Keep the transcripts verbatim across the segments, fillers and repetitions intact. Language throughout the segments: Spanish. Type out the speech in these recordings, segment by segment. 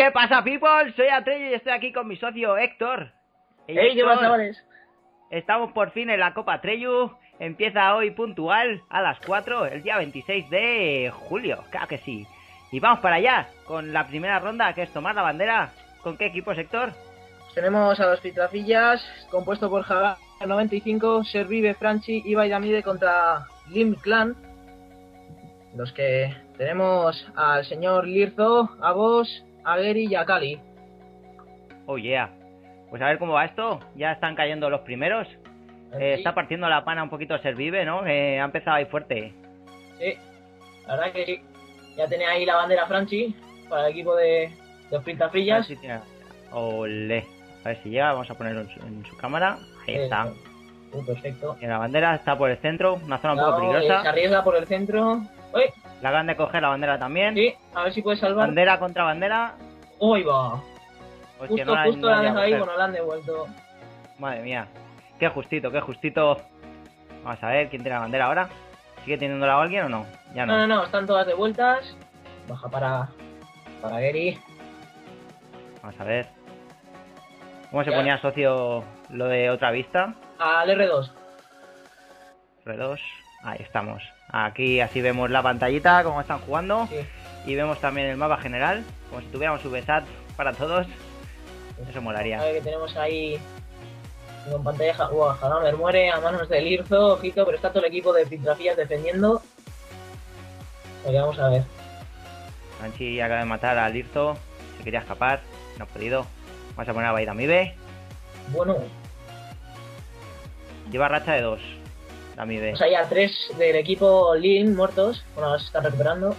¿Qué pasa, people? Soy Atreyu y estoy aquí con mi socio Héctor. ¡Hey, qué más, chavales! Estamos por fin en la Copa Atreyu. Empieza hoy puntual a las cuatro, el día veintiséis de julio. Claro que sí. Y vamos para allá con la primera ronda, que es tomar la bandera. ¿Con qué equipos, Héctor? Pues tenemos a los Piltrafillas, compuesto por Jagar noventa y cinco, Servive, Franchi, Ibai Damide contra Lim Clan. Los que tenemos al señor Lirzo, a Vos, a Geri y a Kali. Oh yeah. Pues a ver cómo va esto. Ya están cayendo los primeros. Eh, está partiendo la pana un poquito Servive, ¿no? Eh, ha empezado ahí fuerte. Sí, la verdad que sí. Ya tiene ahí la bandera Franchi para el equipo de, de los Piltrafillas. Sí, olé. A ver si llega, vamos a ponerlo en su, en su cámara. Ahí sí, está. Sí, perfecto. Y la bandera está por el centro, una zona no, un poco peligrosa. Se arriesga por el centro. ¡Uy! La acaban de coger la bandera también. Sí, a ver si puede salvar. Bandera contra bandera. ¡Uy, va! Pues justo, no la, justo no la la deja ahí, bueno, la han devuelto. Madre mía. Qué justito, qué justito. Vamos a ver, ¿quién tiene la bandera ahora? ¿Sigue teniéndola alguien o no? Ya no. No, no, no, están todas de vueltas. Baja para, para Geri. Vamos a ver. ¿Cómo se ya. ponía, socio, lo de otra vista? Al erre dos. erre dos. Ahí estamos. Aquí así vemos la pantallita, cómo están jugando. Sí. Y vemos también el mapa general, como si tuviéramos V SAT para todos. Eso molaría. A ver que tenemos ahí con pantalla. Wow, Hagamer muere a manos del Lirzo, ojito, pero está todo el equipo de Piltrafillas defendiendo. Oye, vamos a ver. Franchi acaba de matar al Lirzo. Se quería escapar, no ha podido. Vamos a poner a Ibai Damide. Bueno. Lleva racha de dos. Damide. Pues hay a tres del equipo Lin muertos. Bueno, se están recuperando.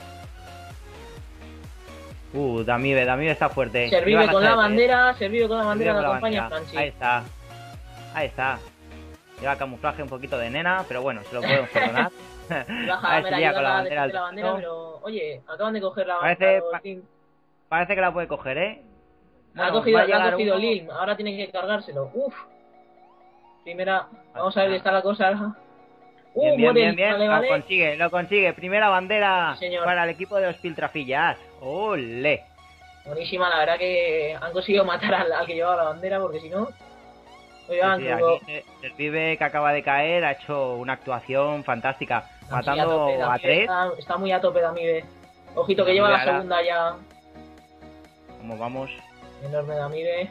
Uh, Damide, Damide está fuerte. Servive con la bandera, Servive con la bandera de la campaña Franchi. Ahí está. Ahí está. Lleva camuflaje un poquito de nena, pero bueno, se lo podemos perdonar. Baja a ver si llega con la bandera, la bandera pero oye, acaban de coger la bandera. Parece, pa parece que la puede coger, ¿eh? Bueno, ha cogido, la ha cogido Lil, ahora tienen que cargárselo. Uf. Primera, vamos a ver qué está la cosa. Uh, bien, bien, bien, bien. Vale, vale. Lo consigue, lo consigue. Primera bandera sí, para el equipo de los Piltrafillas. ¡Ole! Buenísima, la verdad que han conseguido matar al, al que llevaba la bandera, porque si no... Oigan, sí, sí, como... aquí el pibe que acaba de caer ha hecho una actuación fantástica. No, matando sí, a, tope, a tres. Está, está muy a tope Damide. Ojito que lleva la segunda ya. ¿Cómo vamos? Enorme Damide.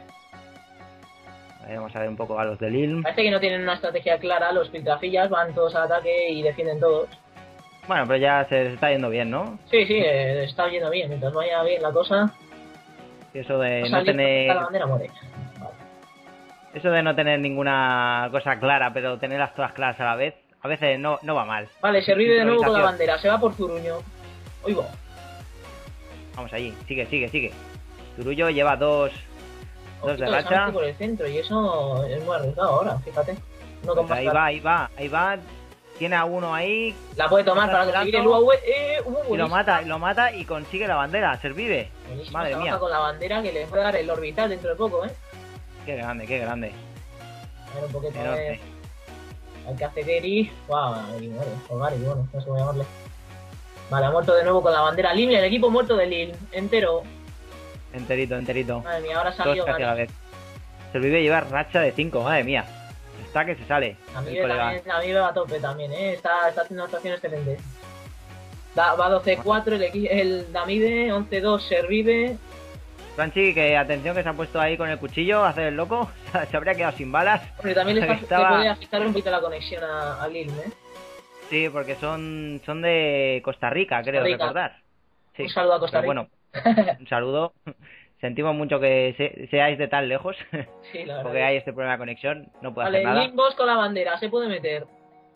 A ver, vamos a ver un poco a los de Lil. Parece que no tienen una estrategia clara, los Piltrafillas van todos al ataque y defienden todos. Bueno, pero ya se está yendo bien, ¿no? Sí, sí, eh, está yendo bien, mientras vaya bien la cosa. Y eso de o sea, no tener... La bandera muere. Vale. Eso de no tener ninguna cosa clara, pero tenerlas todas claras a la vez, a veces no, no va mal. Vale, Servive de nuevo con la bandera, se va por Zuruño. Oigo. Vamos allí, sigue, sigue, sigue. Zurullo lleva dos... Dos de racha. Por el centro y eso es muy arriesgado ahora, fíjate. No pues ahí va, ahí va, ahí va. Tiene a uno ahí. La puede tomar para conseguir el U A V. Eh, uh, y lo mata, lo mata y consigue la bandera. Servive. Buenísimo, madre mía. con la bandera que le puede dar el orbital dentro de poco, eh. Qué grande, qué grande. A ver un poquito de... Al que hace Geri. Wow, y bueno, o Gary, bueno, no sé cómo llamarle. Vale, ha muerto de nuevo con la bandera Lil, el equipo muerto de Lil, entero. Enterito, enterito. Madre mía, ahora salió casi a la vez. Servive lleva racha de cinco, madre mía. Está que se sale. A mí me va a tope también, eh. Está, está haciendo una actuación excelente. Da, va doce cuatro el, el Damide, once dos Servive. Franchi, que atención que se ha puesto ahí con el cuchillo a hacer el loco. Se habría quedado sin balas. Porque también le, está, estaba... le puede afectar un poquito la conexión a, a Lil, eh. Sí, porque son, son de Costa Rica, Costa creo Rica. recordar. Sí. Un saludo a Costa Rica. Pero bueno, un saludo. Sentimos mucho que se, seáis de tan lejos. Sí, la verdad. Porque hay este problema de conexión. No puede vale, hacer nada. Vale, Limbos con la bandera. Se puede meter.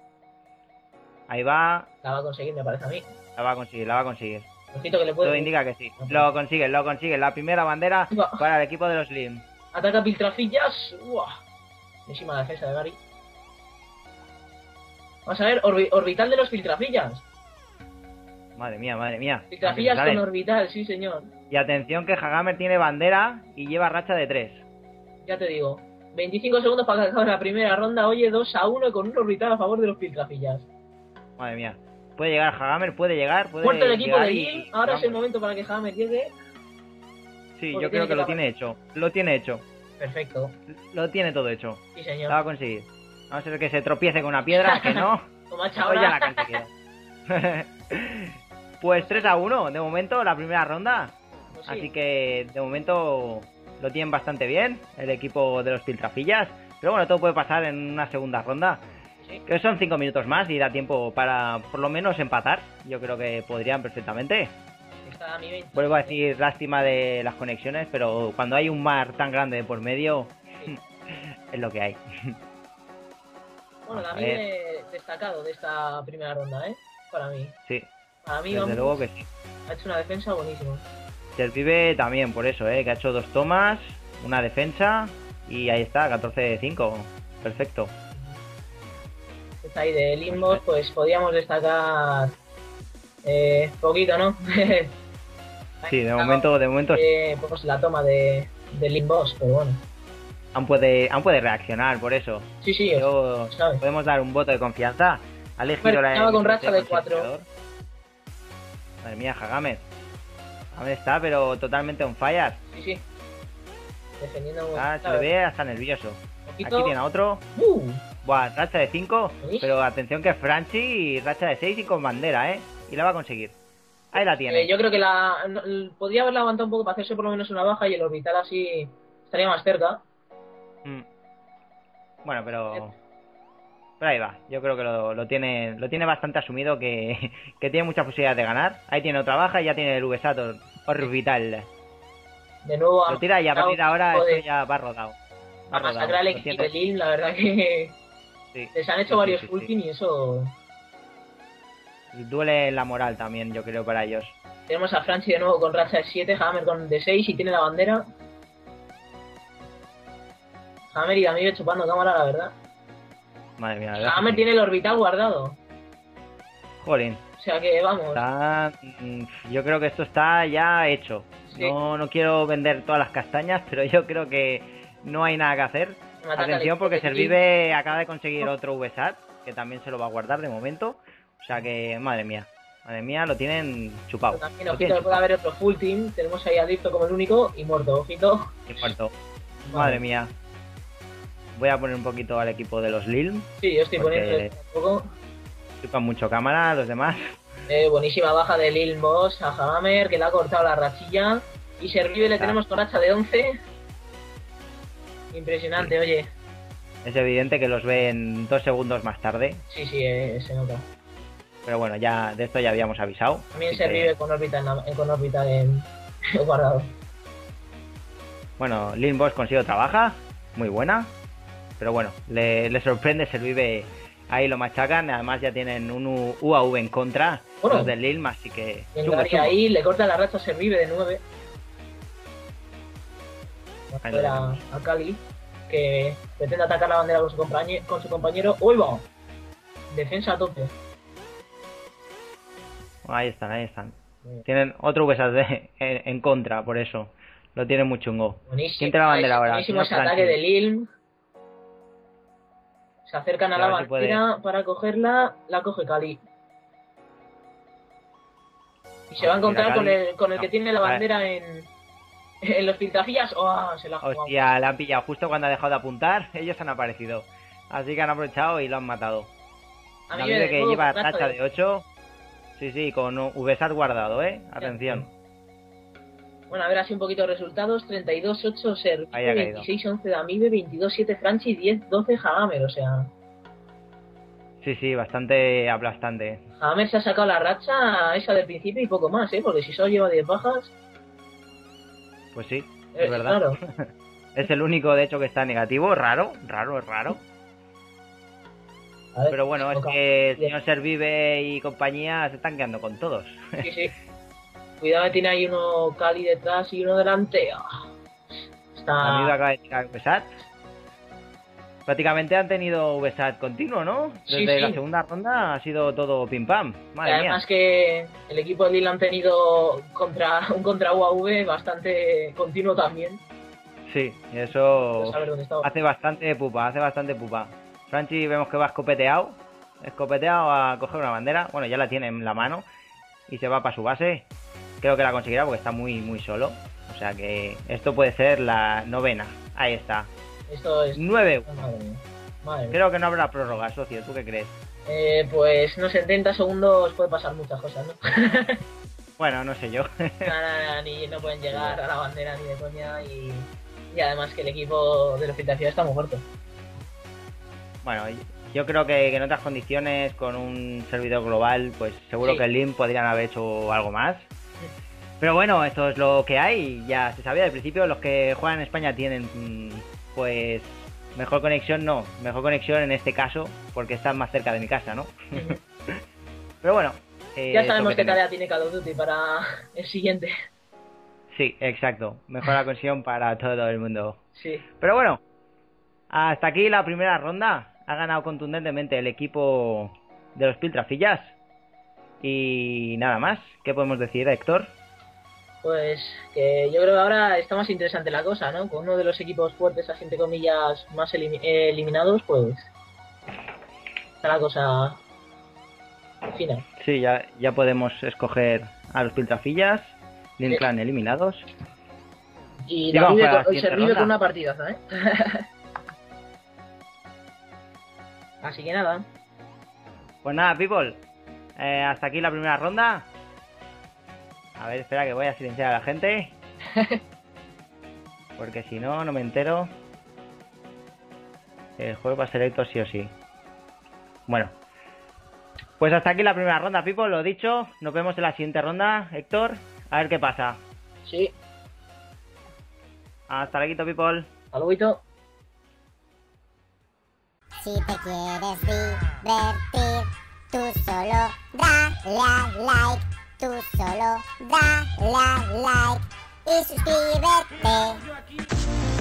Ahí va. La va a conseguir, me parece a mí. La va a conseguir, la va a conseguir. Ojito que le puede... Todo indica que sí. Lo consiguen, lo consiguen. La primera bandera para el equipo de los Lim. Ataca Piltrafillas. Uah. Buenísima la defensa de Gary. Vamos a ver, orbi orbital de los Piltrafillas. Madre mía, madre mía. Piltrafillas con orbital, sí señor. Y atención que Hagamer tiene bandera y lleva racha de tres. Ya te digo. veinticinco segundos para que acabe la primera ronda. Oye, dos a uno con un orbital a favor de los Piltrafillas. Madre mía. Puede llegar Hagamer, puede llegar. Puede Muerto el equipo de Lil. Y... Ahora Vamos. es el momento para que Hagamer llegue. Sí, Porque yo creo tiene que que lo tapar. tiene hecho. Lo tiene hecho. Perfecto. Lo tiene todo hecho. Sí, Lo señor. va a conseguir. A no ser que se tropiece con una piedra, que no. Como ha hecho Pues ya la ahora. ha conseguido. Pues tres a uno, de momento, la primera ronda. Pues sí. Así que, de momento, lo tienen bastante bien el equipo de los Piltrafillas. Pero bueno, todo puede pasar en una segunda ronda. Sí. Que son cinco minutos más y da tiempo para, por lo menos, empatar. Yo creo que podrían perfectamente. Está a mi veinte. Vuelvo a decir, lástima de las conexiones, pero cuando hay un mar tan grande de por medio, Sí. es lo que hay. Bueno, Vamos a también ver. eh, destacado de esta primera ronda, ¿eh? Para mí. Sí, Para mí, desde vamos, luego que sí. ha hecho una defensa buenísima. Vive también por eso, ¿eh? Que ha hecho dos tomas, una defensa y ahí está, catorce cinco. Perfecto. Está ahí de Limbos, pues podíamos destacar eh, poquito, ¿no? Sí, de momento, de momento Eh, pues la toma de, de Limbos, pero bueno. aún puede, aún puede reaccionar, por eso. Sí, sí, Yo, ¿sabes? podemos dar un voto de confianza. Ha elegido Hombre, la estaba con M S C racha de con cuatro. silenciador. Madre mía, Hagamer. Hagamer está, pero totalmente on fire. Sí, sí. Defendiendo muy Ah, se le ve hasta nervioso. poquito. Aquí tiene a otro. Uh, Buah, racha de cinco. ¿Sí? Pero atención que es Franchi, racha de seis y con bandera, ¿eh? Y la va a conseguir. Ahí la tiene. eh, yo creo que la no, l- podría haberla aguantado un poco para hacerse por lo menos una baja y el orbital así estaría más cerca. Mm. Bueno, pero... Pero ahí va. Yo creo que lo, lo tiene lo tiene bastante asumido, que, que tiene muchas posibilidades de ganar. Ahí tiene otra baja y ya tiene el V SAT orbital. De nuevo a Lo tira y a partir de ahora tipo esto de- ya va rodado. Va a rodado. masacrar al Lo equipo tiene. de Lin, la verdad que Sí. les han hecho Sí, varios sí, sí, full sí. pin y eso. Duele la moral también, yo creo, para ellos. Tenemos a Franchi de nuevo con racha de siete, Hammer con de seis y tiene la bandera. Hammer y Damir chupando cámara, la verdad. Madre mía, la verdad. Hammer que sí. tiene el orbital guardado. Jolín. O sea que vamos. Está... mm, Yo creo que esto está ya hecho. Sí. No, no quiero vender todas las castañas, pero yo creo que no hay nada que hacer. Me ataca el Atención, equipo porque de Servive acaba de conseguir otro V SAT, que también se lo va a guardar de momento. O sea que, madre mía, madre mía, lo tienen chupado. Pero también, Lo ojito, tienen que puede haber otro full team. Tenemos ahí a Dipto como el único y muerto, ojito. chupado y muerto. Vale. Madre mía. Voy a poner un poquito al equipo de los Lil. Sí, yo estoy Porque- poniendo un poco. Chupan mucho cámara los demás. Eh, buenísima baja de Lil Boss a Hammer, que le ha cortado la rachilla. Y Servive le Ah. tenemos con racha de once. Impresionante, Sí. oye. Es evidente que los ven dos segundos más tarde. Sí, sí, eh, se nota. Pero bueno, ya de esto ya habíamos avisado. También así que- Servive con órbita en, la- eh, con órbita en guardado. Bueno, Lil Boss consigue otra baja, muy buena. Pero bueno, le, le sorprende Servive, ahí lo machacan. Además ya tienen un U- UAV en contra, Bueno. los del Lilm, así que... Y chungo, Gary chungo. ahí le corta la racha a Servive de nueve. Vamos a Ahí lo ver a, tenemos. a Cali, que pretende atacar la bandera con su, compañe- con su compañero. ¡Uy, va! Defensa a tope. Ahí están, ahí están. Tienen otro V S A T en, en contra, por eso. Lo tienen muy chungo. Buenísimo. ¿Quién te la bandera ahora? Buenísimo ese Señor ataque Franchi. de Lilm. Se acercan a Y la a ver si bandera para cogerla. La coge Cali. Y se va a encontrar Mira, con Cali. el, con el que No, tiene la a ver. bandera en, en los piltrafillas. ¡Oh! Se la ha jugado. Hostia, la han pillado justo cuando ha dejado de apuntar. Ellos han aparecido. Así que han aprovechado y lo han matado. A mí La me vive que dejó lleva racha racha de- de ocho. Sí, sí, con un V SAT guardado, ¿eh? Atención. Bueno, a ver así un poquito de resultados. treinta y dos ocho Servive, Ahí ha caído. veintiséis once Damibe, veintidós siete Franchi, diez doce Hagamer. O sea, Sí, sí, bastante aplastante. Hagamer se ha sacado la racha esa del principio y poco más, ¿eh? Porque si solo lleva diez bajas, Pues sí, eh, es verdad. claro. Es el único, de hecho, que está negativo. Raro, raro, es raro. A ver, Pero bueno, es toca. que el señor Servive y compañía se están quedando con todos. Sí, sí. Cuidado que tiene ahí uno Cali detrás y uno delante. Ah, Han ido Está... acaba de tirar V SAT. Prácticamente han tenido V SAT continuo, ¿no? Sí, Desde sí. la segunda ronda ha sido todo pim pam. Madre mía. Además que el equipo de Lille han tenido contra un contra U A V bastante continuo también. Sí, y No eso saber dónde estaba. hace bastante pupa, hace bastante pupa. Franchi vemos que va escopeteado. Escopeteado a coger una bandera. Bueno, ya la tiene en la mano. Y se va para su base. Creo que la conseguirá porque está muy, muy solo. O sea que esto puede ser la novena. Ahí está. Esto es... nueve. Madre mía. Madre mía. Creo que no habrá prórroga, socio. ¿Tú qué crees? Eh, pues no sé, en treinta segundos puede pasar muchas cosas, ¿no? Bueno, no sé yo. Nada, nada, ni no pueden llegar a la bandera ni de coña y, y además que el equipo de los Filtraciones está muy fuerte. Bueno, yo creo que, que en otras condiciones, con un servidor global, pues seguro Sí. que el Limp podrían haber hecho algo más. Pero bueno, esto es lo que hay. Ya se sabía al principio, los que juegan en España tienen, mm, pues, mejor conexión, no, mejor conexión en este caso, porque están más cerca de mi casa, ¿no? Pero bueno. Eh, Ya es lo sabemos que qué tenemos. tarea tiene Call of Duty para el siguiente. Sí, exacto. Mejor la conexión para todo el mundo. Sí. Pero bueno, hasta aquí la primera ronda. Ha ganado contundentemente el equipo de los Piltrafillas. Y nada más. ¿Qué podemos decir, Héctor? Pues que yo creo que ahora está más interesante la cosa, ¿no? Con uno de los equipos fuertes, así entre comillas, más elimi- eh, eliminados, pues está la cosa fina. Sí, ya, ya podemos escoger a los Piltrafillas. Lin Sí. Clan eliminados. Y Y vamos David para la con- siguiente se vive ronda. con una partidaza, ¿eh? Así que nada. Pues nada, people. Eh, hasta aquí la primera ronda. A ver, espera que voy a silenciar a la gente. Porque si no, no me entero. El juego va a ser Héctor sí o sí. Bueno. Pues hasta aquí la primera ronda, people. Lo dicho. Nos vemos en la siguiente ronda, Héctor. A ver qué pasa. Sí. Hasta luego, people. Hasta luego. Si te quieres divertir, tú solo dale a like, tú solo dale a like y suscríbete.